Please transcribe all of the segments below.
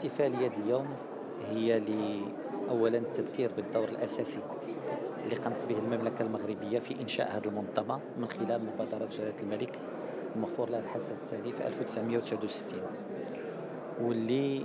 الاحتفالية اليوم هي أولا التذكير بالدور الأساسي اللي قامت به المملكة المغربية في إنشاء هذه المنظمة من خلال مبادرة جلالة الملك المغفور له الحسن الثاني في 1969، واللي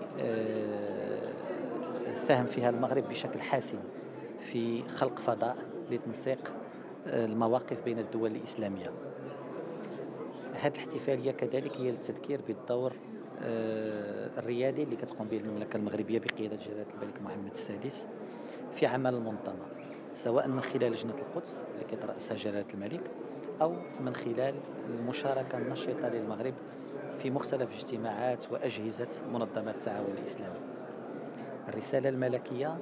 ساهم فيها المغرب بشكل حاسم في خلق فضاء لتنسيق المواقف بين الدول الإسلامية. هذه الاحتفالية كذلك هي للتذكير بالدور الريادي اللي كتقوم به المملكة المغربية بقيادة جلالة الملك محمد السادس في عمل المنظمة، سواء من خلال لجنة القدس اللي كترأسها جلالة الملك أو من خلال المشاركة النشطة للمغرب في مختلف اجتماعات وأجهزة منظمة التعاون الإسلامي. الرسالة الملكية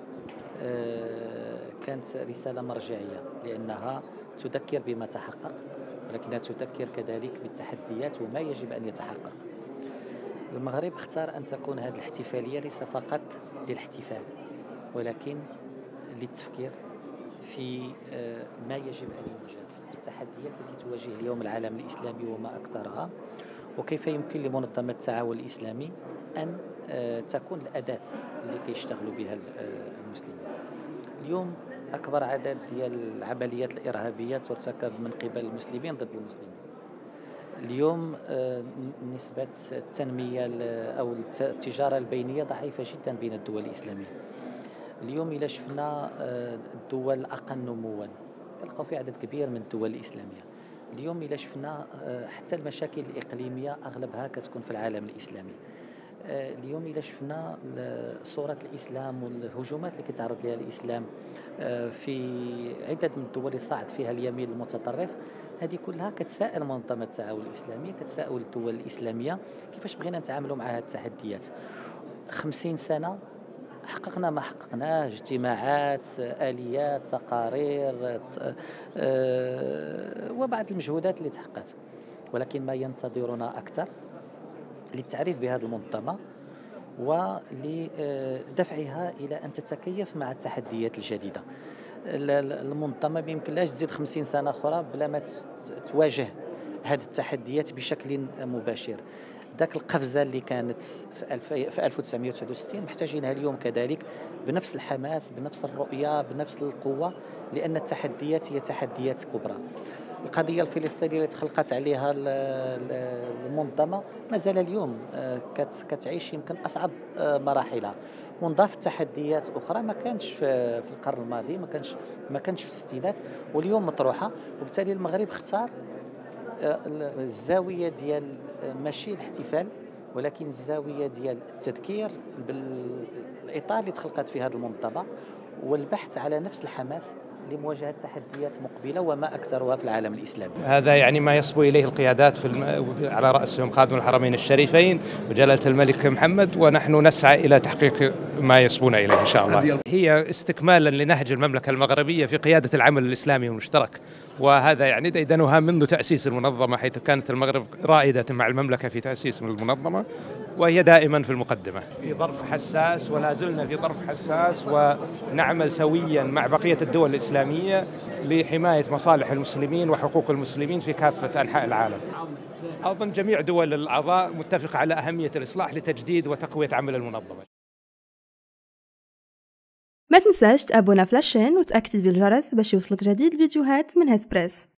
كانت رسالة مرجعية لأنها تذكر بما تحقق، ولكنها تذكر كذلك بالتحديات وما يجب أن يتحقق. المغرب اختار أن تكون هذه الاحتفالية ليس فقط للاحتفال، ولكن للتفكير في ما يجب أن ينجز، التحديات التي تواجه اليوم العالم الإسلامي وما أكثرها، وكيف يمكن لمنظمة التعاون الإسلامي أن تكون الأداة اللي كيشتغلوا بها المسلمين. اليوم أكبر عدد ديال العمليات الإرهابية ترتكب من قبل المسلمين ضد المسلمين. اليوم نسبة التنمية أو التجارة البينية ضعيفة جدا بين الدول الإسلامية. اليوم إلا شفنا الدول الأقل نموا كنلقاو في عدد كبير من الدول الإسلامية. اليوم إلا شفنا حتى المشاكل الإقليمية أغلبها كتكون في العالم الإسلامي. اليوم إلا شفنا صورة الإسلام والهجومات اللي كيتعرض لها الإسلام في عدة من الدول اللي صاعد فيها اليمين المتطرف، هذه كلها كتساءل منظمة التعاون الإسلامي، كتساءل الدول الإسلامية كيفاش بغينا نتعاملوا مع هذه التحديات. 50 سنة حققنا ما حققناه، اجتماعات، آليات، تقارير، وبعض المجهودات اللي تحققت، ولكن ما ينتظرنا أكثر للتعريف بهذه المنظمة ولدفعها إلى أن تتكيف مع التحديات الجديدة. المنظمة ما يمكنلاش تزيد 50 سنة أخرى بلا ما تواجه هذه التحديات بشكل مباشر. ذاك القفزة اللي كانت في 1969 محتاجينها اليوم كذلك بنفس الحماس، بنفس الرؤية، بنفس القوة، لأن التحديات هي تحديات كبرى. القضية الفلسطينية اللي تخلقت عليها المنظمة ما زال اليوم كتعيش يمكن أصعب مراحلها، ونضاف تحديات أخرى ما كانش في القرن الماضي، ما كانش في الستينات واليوم مطروحة. وبالتالي المغرب اختار الزاوية ديال ماشي الاحتفال، ولكن الزاوية ديال التذكير بالإطار اللي تخلقت في هذه المنظمة، والبحث على نفس الحماس لمواجهة تحديات مقبلة وما أكثرها في العالم الإسلامي. هذا يعني ما يصبو إليه القيادات على رأسهم خادم الحرمين الشريفين وجلالة الملك محمد، ونحن نسعى إلى تحقيق ما يصبون إليه إن شاء الله. هي استكمالا لنهج المملكة المغربية في قيادة العمل الإسلامي المشترك، وهذا يعني ديدنها منذ تأسيس المنظمة، حيث كانت المغرب رائدة مع المملكة في تأسيس المنظمة، وهي دائما في المقدمة في ظرف حساس، ولا زلنا في ظرف حساس، ونعمل سويا مع بقية الدول الإسلامية لحماية مصالح المسلمين وحقوق المسلمين في كافة أنحاء العالم. أظن جميع دول الأعضاء متفقة على أهمية الإصلاح لتجديد وتقوية عمل المنظمة. ما تنساش تابونا في لاشين وتأكد بالجرس باش يوصلك جديد الفيديوهات من هسبريس.